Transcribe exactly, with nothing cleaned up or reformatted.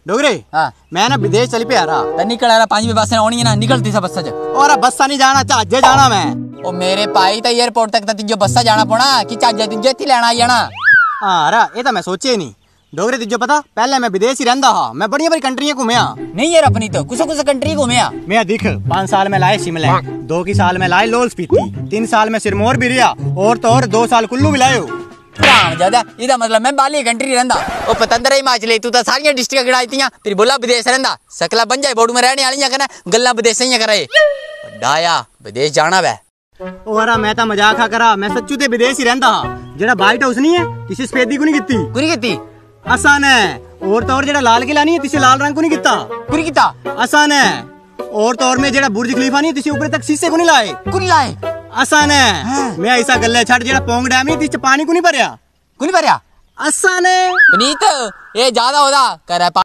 डोगरे हाँ मैं ना विदेश चली पे आ रहा तो निकल आ रहा पांच बस आनी है ना निकलती सा बस्सा च और बस्सा नहीं जाना चाजे जाना मैं ओ मेरे भाई तो एयरपोर्ट तक तिजो बस्सा जाना पौना कि चाजे तिजो इत्थे लेना आई जाना। हाँ रा ये तो मैं सोचे नहीं डोगरे तिजो पता पहले मैं विदेश ही रहंदा हा मैं बड़ी बड़ी कंट्रियां घूमया नहीं यार अपनी तो कुछ कुछ कंट्री घूमया मैं दिख पाँच साल में लाए शिमला दो की साल में लाए लोल स्पीति तीन साल में सिरमौर भी रिया और तो और दो साल कुल्लू भी लायो ज्यादा इदा मतलब मैं बाली कंट्री रहंदा ओ पतंदरा हिमाचल तू तो सारी डिस्ट्रिक्ट गिनाईतियां फिर बोला विदेश रहंदा सकला बन जाए बोर्ड में रहने वाली कने गल्ला विदेश ही करे डाया विदेश जाना वे ओरा मैं तो मजाक हा करा मैं सच्चू ते विदेश ही रहंदा हा जेड़ा व्हाइट हाउस नहीं है किसी सफेदी को नहीं कीती कुनी कीती आसान है और तो और जेड़ा लाल किला नहीं है तिसे लाल रंग को नहीं कीता कुनी कीता आसान है और तो और में जेड़ा बुर्ज खलीफा नहीं तिसे ऊपर तक शीशे को नहीं लाए कुनी लाए आसान है हाँ। मैं ऐसा गल्ले छड़ जेड़ा पोंग डैम नहीं तिस पानी को नहीं भरया कुनी भरया आसान है पुनीत ये ज्यादा होदा करे